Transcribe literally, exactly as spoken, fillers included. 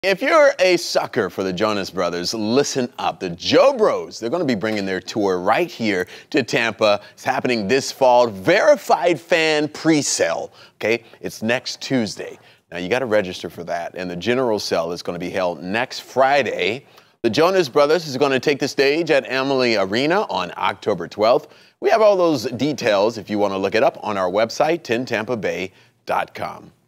If you're a sucker for the Jonas Brothers, listen up. The Joe Bros, they're going to be bringing their tour right here to Tampa. It's happening this fall. Verified fan pre-sale, okay? It's next Tuesday. Now, you got to register for that, and the general sale is going to be held next Friday. The Jonas Brothers is going to take the stage at Amalie Arena on October twelfth. We have all those details, if you want to look it up, on our website, ten tampa bay dot com.